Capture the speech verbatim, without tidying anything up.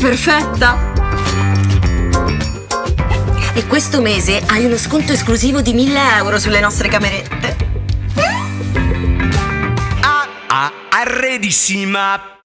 perfetta! E questo mese hai uno sconto esclusivo di mille euro sulle nostre camerette. Ah, ah, arredissima!